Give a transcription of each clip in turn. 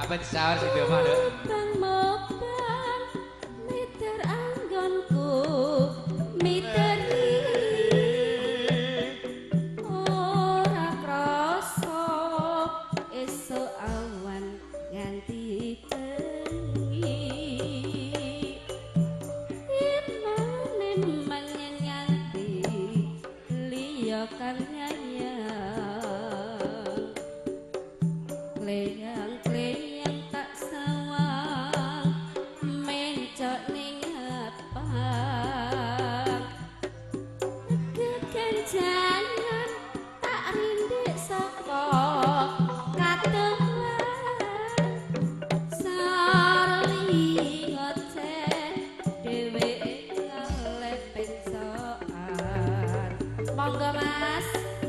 Apa sahur sih mah deh. Bang mobang meter anggonku miteri ora krasa esuk awan nganti bengi imane menyanti liya kang nyayang kleyang-kleyang tak sawang mencok ning apang kekencangan tak rindik saka katemuan sarli ngoceh dheweke ngalepeng soan monggo mas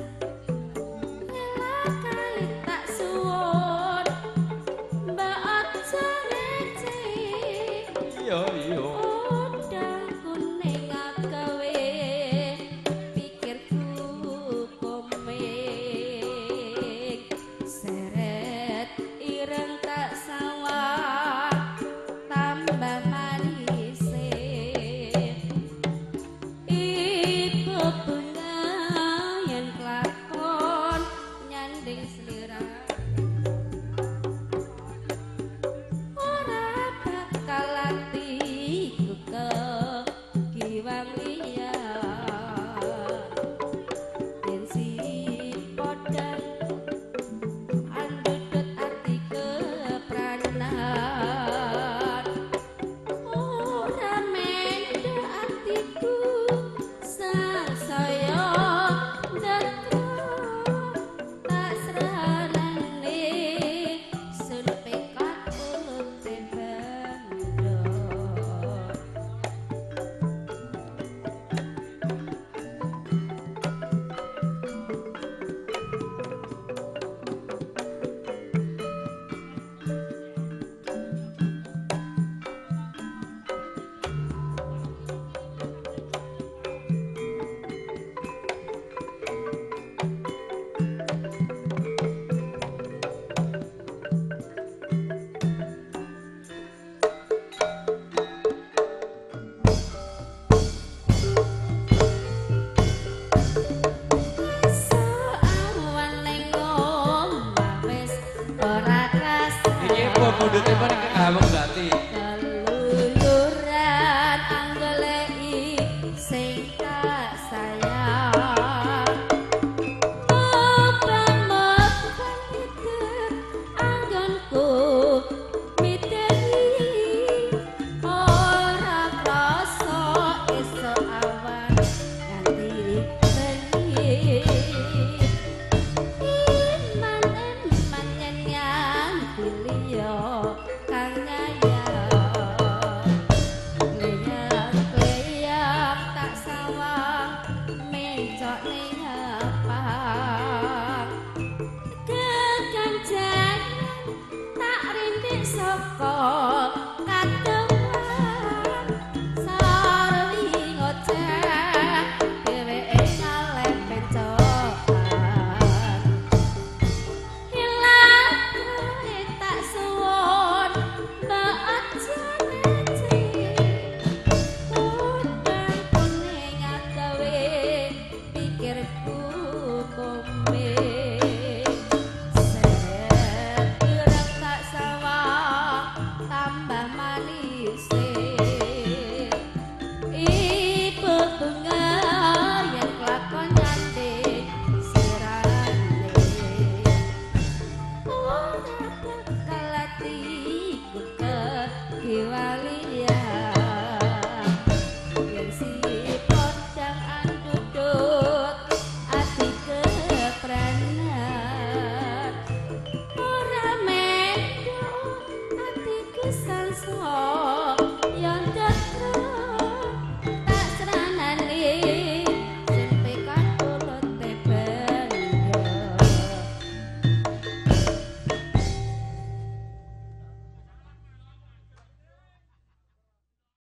ngelakai tak suwun mbak aja receh Iya iya. udah kuning gawe pikirku komik seret ireng tak sawah tambah manis ibu bunga yen kelakon nyanding selera ora bakal atiku kegiwang liya yen si podang andudut ati kepranan ora mendo atiku sangsaya ndatra tak seranane sun pekat ulute bandha esuk awan ning omah wis ora